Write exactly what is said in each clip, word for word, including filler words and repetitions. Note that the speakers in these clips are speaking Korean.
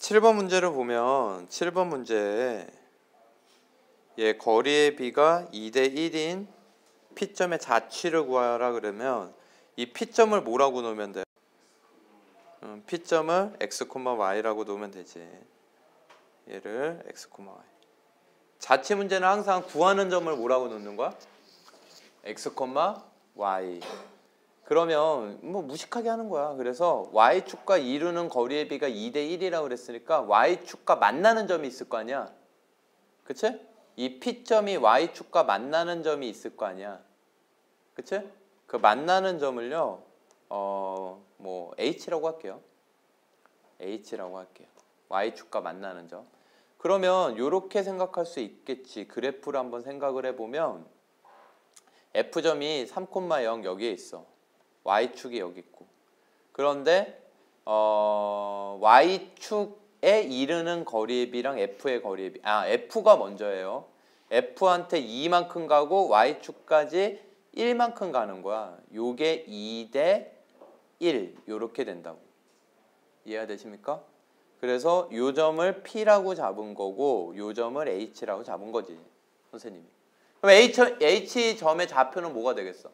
칠 번 문제를 보면 칠 번 문제에 얘 거리의 비가 이 대 일인 P점의 자취를 구하라 그러면 이 P점을 뭐라고 놓으면 돼요? 음, P점을 x, y라고 놓으면 되지. 얘를 x, y. 자취 문제는 항상 구하는 점을 뭐라고 놓는 거야? x, y. 그러면 뭐 무식하게 하는 거야. 그래서 y축과 이루는 거리의 비가 이 대 일이라고 그랬으니까 y축과 만나는 점이 있을 거 아니야. 그치? 이 P점이 y축과 만나는 점이 있을 거 아니야. 그치? 그 만나는 점을요, 어, 뭐 h라고 할게요. h라고 할게요. y축과 만나는 점. 그러면 이렇게 생각할 수 있겠지. 그래프를 한번 생각을 해보면 F점이 삼, 영 여기에 있어. y축이 여기 있고. 그런데 어, y축에 이르는 거리의 비랑 F의 거리의 비. 아, F가 먼저예요. F한테 이만큼 가고 y축까지 일만큼 가는 거야. 요게 이 대 일 요렇게 된다고. 이해가 되십니까? 그래서 요 점을 P라고 잡은 거고 요 점을 H라고 잡은 거지. 선생님이. 그럼 H, H점의 좌표는 뭐가 되겠어?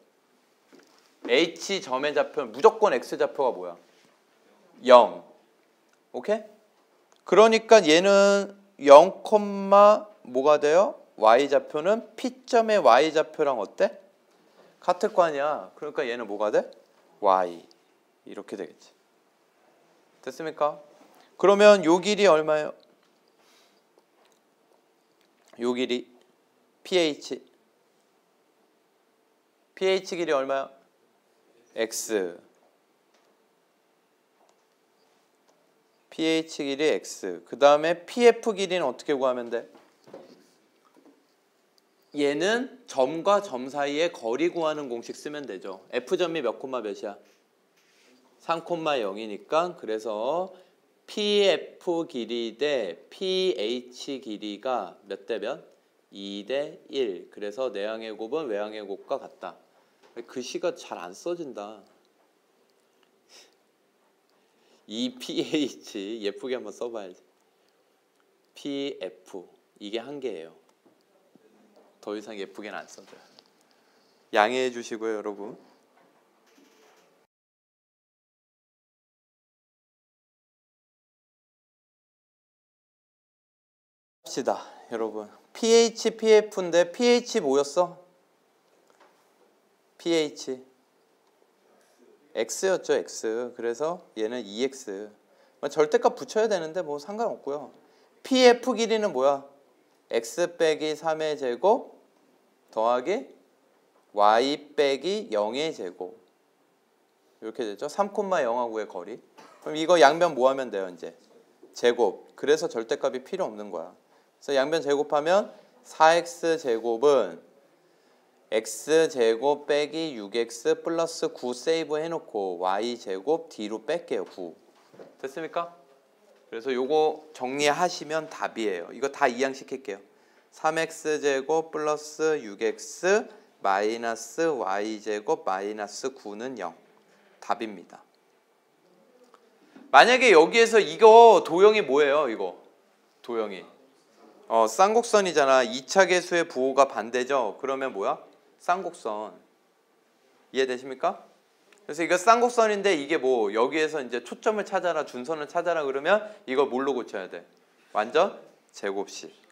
H점의 좌표는 무조건 X좌표가 뭐야? 영. 오케이? 그러니까 얘는 영, 뭐가 돼요? Y좌표는 P점의 Y좌표랑 어때? 같을 거 아니야. 그러니까 얘는 뭐가 돼? Y. 이렇게 되겠지. 됐습니까? 그러면 요 길이 얼마예요? 요 길이 pH. pH 길이 얼마야? x. pH 길이 x. 그 다음에 pF 길이는 어떻게 구하면 돼? 얘는 점과 점 사이의 거리 구하는 공식 쓰면 되죠. F점이 몇 콤마 몇이야? 삼, 영이니까 그래서 피에프 길이 대 피에이치 길이가 몇 대 몇? 이 대 일. 그래서 내항의 곱은 외항의 곱과 같다. 글씨가 잘 안 써진다. 이 피에이치 예쁘게 한번 써봐야지. 피에프 이게 한 개예요. 더 이상 예쁘게는 안 써져요. 양해해 주시고요, 여러분. 합시다, 여러분. pH, pF인데 pH 뭐였어? pH x였죠, x. 그래서 얘는 이 엑스. 절대값 붙여야 되는데 뭐 상관없고요. pF 길이는 뭐야? x 빼기 삼의 제곱 더하기 y 빼기 영의 제곱. 이렇게 되죠. 삼, 영하고의 거리. 그럼 이거 양변 뭐 하면 돼요, 이제? 제곱. 그래서 절대값이 필요 없는 거야. 그래서 양변 제곱하면 사 엑스 제곱은 x제곱 빼기 육 엑스 플러스 구 세이브 해놓고 y제곱 뒤로 뺄게요. 구. 됐습니까? 그래서 요거 정리하시면 답이에요. 이거 다 이항시킬게요. 삼 엑스 제곱 플러스 육 엑스 마이너스 y제곱 마이너스 구는 영. 답입니다. 만약에 여기에서 이거 도형이 뭐예요? 이거 도형이 어, 쌍곡선이잖아. 이 차 계수의 부호가 반대죠. 그러면 뭐야? 쌍곡선. 이해되십니까? 그래서 이거 쌍곡선인데 이게 뭐 여기에서 이제 초점을 찾아라, 준선을 찾아라 그러면 이거 뭘로 고쳐야 돼? 완전 제곱식.